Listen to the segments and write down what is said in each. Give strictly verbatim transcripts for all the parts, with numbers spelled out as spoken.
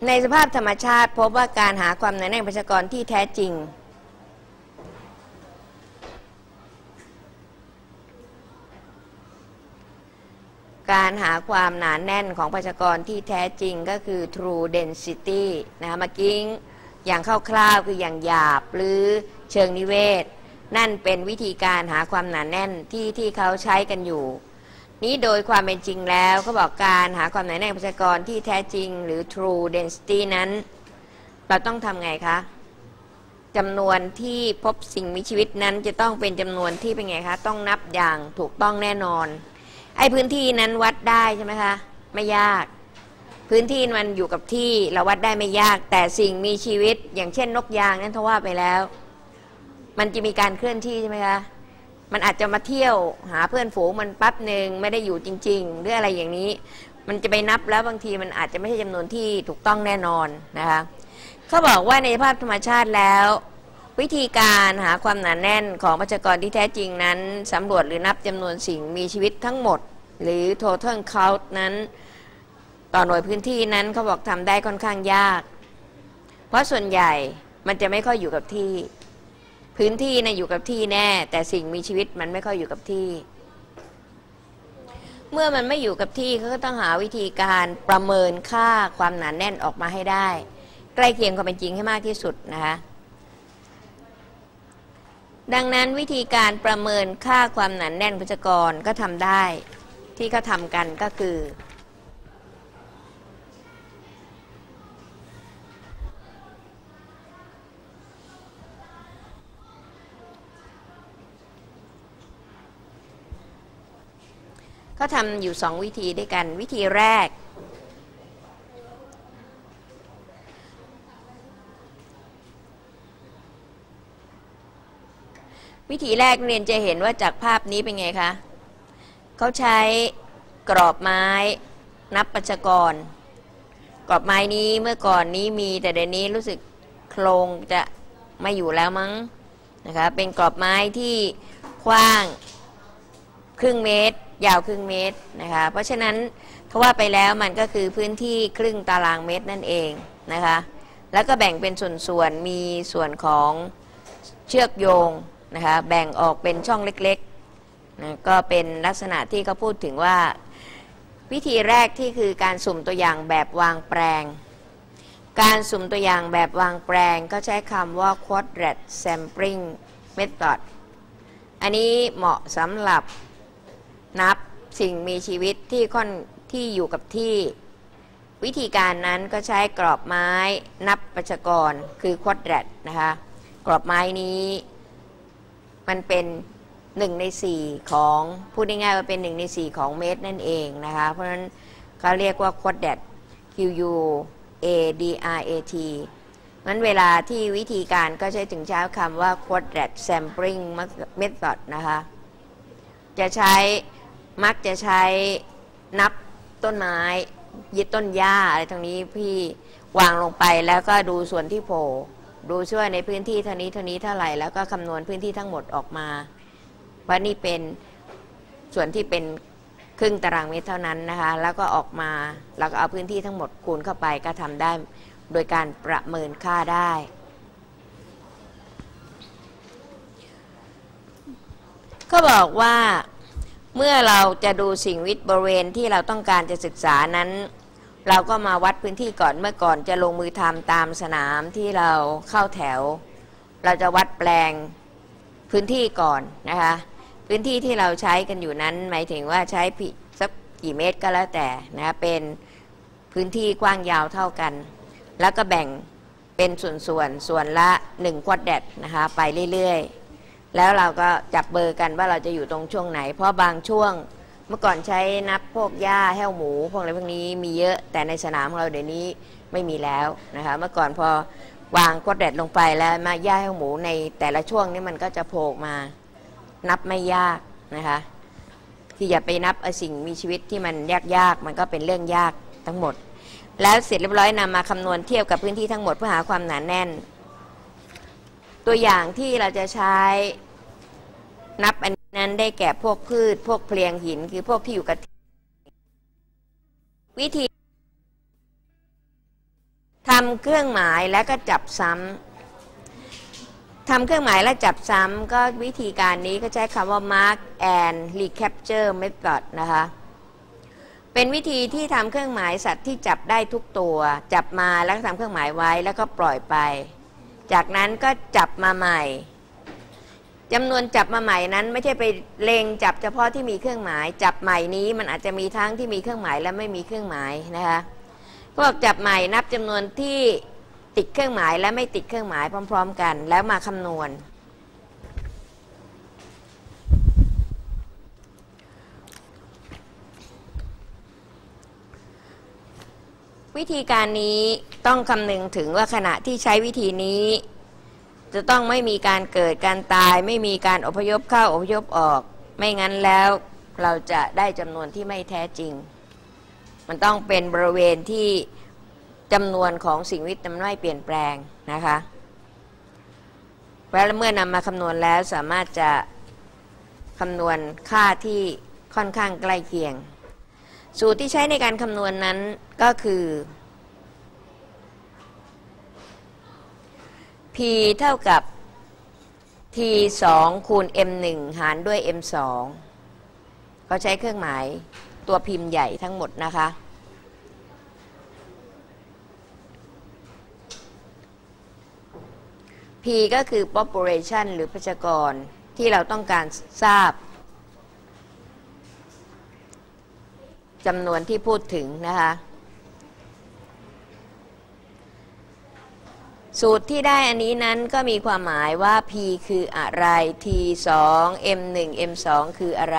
ในสภาพธรรมชาติพบว่าการหาความหนาแน่นประชากรที่แท้จริงการหาความหนาแน่นของประชากรที่แท้จริงก็คือ true density นะคะเมื่อกี้อย่างคร่าวๆคืออย่างหยาบหรือเชิงนิเวศนั่นเป็นวิธีการหาความหนาแน่นที่ที่เขาใช้กันอยู่นี้โดยความเป็นจริงแล้วเขาบอกการหาความหนาแน่นประชากรที่แท้จริงหรือ true density นั้นเราต้องทำไงคะจำนวนที่พบสิ่งมีชีวิตนั้นจะต้องเป็นจำนวนที่เป็นไงคะต้องนับอย่างถูกต้องแน่นอนไอ้พื้นที่นั้นวัดได้ใช่ไหมคะไม่ยากพื้นที่มันอยู่กับที่เราวัดได้ไม่ยากแต่สิ่งมีชีวิตอย่างเช่นนกยางนั้นถ้าว่าไปแล้วมันจะมีการเคลื่อนที่ใช่ไหมคะมันอาจจะมาเที่ยวหาเพื่อนฝูงมันปั๊บหนึ่งไม่ได้อยู่จริงๆหรืออะไรอย่างนี้มันจะไปนับแล้วบางทีมันอาจจะไม่ใช่จำนวนที่ถูกต้องแน่นอนนะคะเขาบอกว่าในสภาพธรรมชาติแล้ววิธีการหาความหนาแน่นของประชากรที่แท้จริงนั้นสำรวจหรือนับจำนวนสิ่งมีชีวิตทั้งหมดหรือ total count นั้นต่อหน่วยพื้นที่นั้นเขาบอกทำได้ค่อนข้างยากเพราะส่วนใหญ่มันจะไม่ค่อยอยู่กับที่พื้นที่นะอยู่กับที่แน่แต่สิ่งมีชีวิตมันไม่ค่อยอยู่กับที่เมื่อมันไม่อยู่กับที่เขาก็ต้องหาวิธีการประเมินค่าความหนาแน่นออกมาให้ได้ใกล้เคียงความเป็นจริงให้มากที่สุดนะคะดังนั้นวิธีการประเมินค่าความหนาแน่นประชากรก็ทำได้ที่เขาทำกันก็คือเขาทำอยู่สองวิธีด้วยกันวิธีแรกวิธีแรกเรียนจะเห็นว่าจากภาพนี้เป็นไงคะเขาใช้กรอบไม้นับประชากรกรอบไม้นี้เมื่อก่อนนี้มีแต่เดี๋ยวนี้รู้สึกโครงจะไม่อยู่แล้วมั้งนะคะเป็นกรอบไม้ที่กว้างครึ่งเมตรยาวครึ่งเมตรนะคะเพราะฉะนั้นถ้าว่าไปแล้วมันก็คือพื้นที่ครึ่งตารางเมตรนั่นเองนะคะแล้วก็แบ่งเป็นส่วนๆมีส่วนของเชือกโยงนะคะแบ่งออกเป็นช่องเล็กๆนะก็เป็นลักษณะที่เขาพูดถึงว่าวิธีแรกที่คือการสุ่มตัวอย่างแบบวางแปลงการสุ่มตัวอย่างแบบวางแปลงก็ใช้คำว่า quadrat sampling method อันนี้เหมาะสำหรับนับสิ่งมีชีวิตที่ค่อนที่อยู่กับที่วิธีการนั้นก็ใช้กรอบไม้นับประชากรคือ quadrat นะคะกรอบไม้นี้มันเป็นหนึ่งในสี่ของพูดง่ายๆว่าเป็นหนึ่งในสี่ของเมตรนั่นเองนะคะเพราะฉะนั้นเขาเรียกว่า quadrat Q U A D R A T งั้นเวลาที่วิธีการก็ใช้ถึงใช้คำว่า quadrat sampling method นะคะจะใช้มักจะใช้นับต้นไม้ยึดต้นหญ้าอะไรตรงนี้พี่วางลงไปแล้วก็ดูส่วนที่โผล่ดูช่วยในพื้นที่เท่านี้เท่านี้เท่าไหร่แล้วก็คำนวณพื้นที่ทั้งหมดออกมาเพราะนี่เป็นส่วนที่เป็นครึ่งตารางเมตรเท่านั้นนะคะแล้วก็ออกมาแล้วก็เอาพื้นที่ทั้งหมดคูณเข้าไปก็ทำได้โดยการประเมินค่าได้เขาบอกว่าเมื่อเราจะดูสิ่งวิทย์บริเวณที่เราต้องการจะศึกษานั้นเราก็มาวัดพื้นที่ก่อนเมื่อก่อนจะลงมือทำตามสนามที่เราเข้าแถวเราจะวัดแปลงพื้นที่ก่อนนะคะพื้นที่ที่เราใช้กันอยู่นั้นหมายถึงว่าใช้สักกี่เมตรก็แล้วแต่นะเป็นพื้นที่กว้างยาวเท่ากันแล้วก็แบ่งเป็นส่วนส่วนส่วนละหนึ่งควอดแดตนะคะไปเรื่อยๆแล้วเราก็จับเบอร์กันว่าเราจะอยู่ตรงช่วงไหนเพราะบางช่วงเมื่อก่อนใช้นับพวกหญ้าแห้วหมูพวกอะไรพวกนี้มีเยอะแต่ในสนามของเราเดี๋ยวนี้ไม่มีแล้วนะคะเมื่อก่อนพอวางควอดแดตลงไปแล้วมาหญ้าแห้วหมูในแต่ละช่วงนี้มันก็จะโผล่มานับไม่ยากนะคะที่อย่าไปนับสิ่งมีชีวิตที่มันยากๆมันก็เป็นเรื่องยากทั้งหมดแล้วเสร็จเรียบร้อยนำมาคำนวณเทียบกับพื้นที่ทั้งหมดเพื่อหาความหนาแน่นตัวอย่างที่เราจะใช้นับอันนั้นได้แก่พวกพืชพวกเพลียงหินคือพวกที่อยู่กับวิธีำเครื่องหมายแล้วก็จับซ้ำทำเครื่องหมายและจับซ้ำก็วิธีการนี้ก็ใช้คำว่า mark and recapture method นะคะเป็นวิธีที่ทำเครื่องหมายสัตว์ที่จับได้ทุกตัวจับมาแล้วก็ทำเครื่องหมายไว้แล้วก็ปล่อยไปจากนั้นก็จับมาใหม่จำนวนจับมาใหม่นั้นไม่ใช่ไปเล็งจับเฉพาะที่มีเครื่องหมายจับใหม่นี้มันอาจจะมีทั้งที่มีเครื่องหมายและไม่มีเครื่องหมายนะคะก็บอกจับใหม่นับจำนวนที่ติดเครื่องหมายและไม่ติดเครื่องหมายพร้อมๆกันแล้วมาคำนวณวิธีการนี้ต้องคำนึงถึงว่าขณะที่ใช้วิธีนี้จะต้องไม่มีการเกิดการตายไม่มีการอพยพเข้าอพยพออกไม่งั้นแล้วเราจะได้จำนวนที่ไม่แท้จริงมันต้องเป็นบริเวณที่จำนวนของสิ่งมีชีวิตมันไม่เปลี่ยนแปลงนะคะแล้วเมื่อนำมาคำนวณแล้วสามารถจะคำนวณค่าที่ค่อนข้างใกล้เคียงสูตรที่ใช้ในการคำนวณนั้นก็คือ p เท่ากับ t สองคูณ m หนึ่งหารด้วย m สองเขาใช้เครื่องหมายตัวพิมพ์ใหญ่ทั้งหมดนะคะ p ก็คือ population หรือประชากรที่เราต้องการทราบจำนวนที่พูดถึงนะคะสูตรที่ได้อันนี้นั้นก็มีความหมายว่า p คืออะไร t สอง m หนึ่ง m สองคืออะไร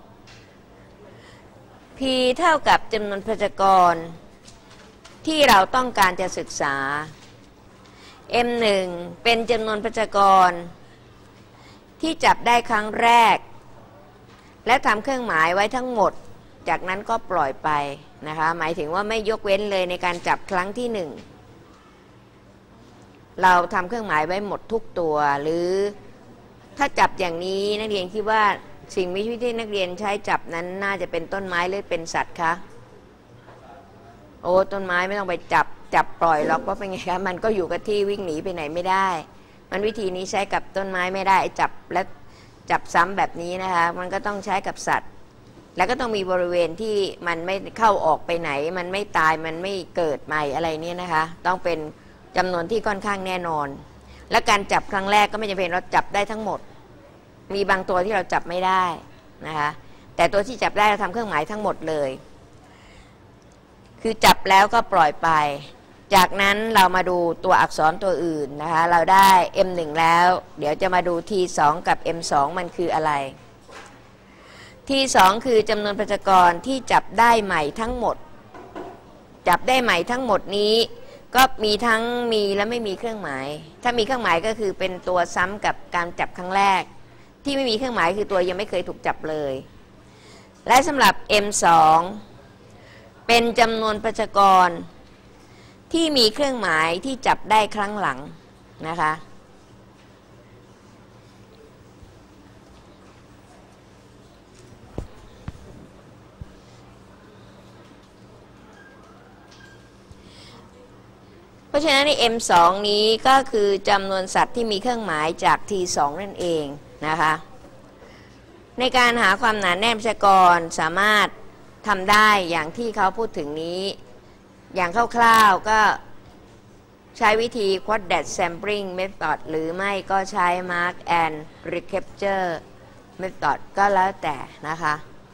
p เท่ากับจำนวนประชากรที่เราต้องการจะศึกษา m หนึ่ง เป็นจำนวนประชากรที่จับได้ครั้งแรกและทำเครื่องหมายไว้ทั้งหมดจากนั้นก็ปล่อยไปนะคะหมายถึงว่าไม่ยกเว้นเลยในการจับครั้งที่หนึ่งเราทำเครื่องหมายไว้หมดทุกตัวหรือถ้าจับอย่างนี้นักเรียนคิดว่าสิ่งมีชีวิตที่นักเรียนใช้จับนั้นน่าจะเป็นต้นไม้หรือเป็นสัตว์คะโอ้ต้นไม้ไม่ต้องไปจับจับปล่อยหรอกว่าเป็นไงคะมันก็อยู่กับที่วิ่งหนีไปไหนไม่ได้มันวิธีนี้ใช้กับต้นไม้ไม่ได้จับและจับซ้ำแบบนี้นะคะมันก็ต้องใช้กับสัตว์แล้วก็ต้องมีบริเวณที่มันไม่เข้าออกไปไหนมันไม่ตายมันไม่เกิดใหม่อะไรเนี่ยนะคะต้องเป็นจำนวนที่ค่อนข้างแน่นอนและการจับครั้งแรกก็ไม่จำเป็นเราจับได้ทั้งหมดมีบางตัวที่เราจับไม่ได้นะคะแต่ตัวที่จับได้เราทำเครื่องหมายทั้งหมดเลยคือจับแล้วก็ปล่อยไปจากนั้นเรามาดูตัวอักษรตัวอื่นนะคะเราได้ เอ็ม หนึ่ง แล้วเดี๋ยวจะมาดู ที สอง กับ เอ็ม สอง มันคืออะไร ที สอง คือจำนวนประชากรที่จับได้ใหม่ทั้งหมดจับได้ใหม่ทั้งหมดนี้ก็มีทั้งมีและไม่มีเครื่องหมายถ้ามีเครื่องหมายก็คือเป็นตัวซ้ำกับการจับครั้งแรกที่ไม่มีเครื่องหมายคือตัวยังไม่เคยถูกจับเลยและสำหรับ เอ็ม สอง เป็นจำนวนประชากรที่มีเครื่องหมายที่จับได้ครั้งหลังนะคะเพราะฉะนั้นใน เอ็ม สอง นี้ก็คือจำนวนสัตว์ที่มีเครื่องหมายจาก ที สอง นั่นเองนะคะในการหาความหนาแน่นประชากรสามารถทำได้อย่างที่เขาพูดถึงนี้อย่างคร่าวๆก็ใช้วิธี quadrat sampling method หรือไม่ก็ใช้ mark and recapture method ก็แล้วแต่นะคะ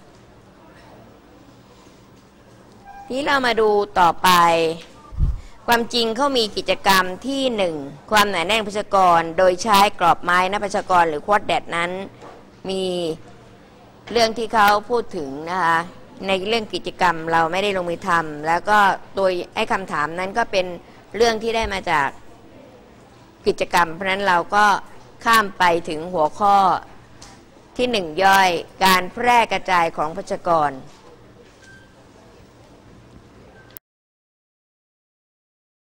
ทีเรามาดูต่อไปความจริงเขามีกิจกรรมที่หนึ่งความหนาแน่นประชากรโดยใช้กรอบไม้นับประชากรหรือ quadrat นั้นมีเรื่องที่เขาพูดถึงนะคะในเรื่องกิจกรรมเราไม่ได้ลงมือทำแล้วก็ตัวไอ้คำถามนั้นก็เป็นเรื่องที่ได้มาจากกิจกรรมเพราะนั้นเราก็ข้ามไปถึงหัวข้อที่หนึ่งย่อยการแพร่กระจายของประชากร